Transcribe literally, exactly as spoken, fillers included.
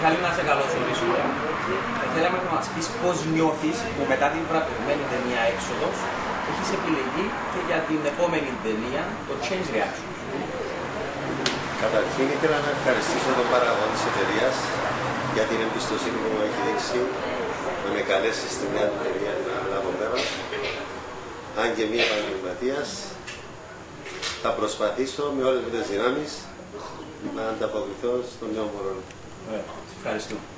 Μιχάλη, να σε καλωσορίσουμε. Θα θέλαμε να μας πεις πώς νιώθεις που μετά την βραβευμένη ταινία Έξοδος έχεις επιλεγεί και για την επόμενη ταινία, το Change Reaction. Καταρχήν ήθελα να ευχαριστήσω τον παραγωγό της εταιρείας για την εμπιστοσύνη που μου έχει δείξει να με καλέσει στη νέα του ταινία να λάβω μέρος. Αν και μη επαγγελματίας, θα προσπαθήσω με όλες τις δυνάμεις να ανταποκριθώ στον νέο μωρό. Ευχαριστώ.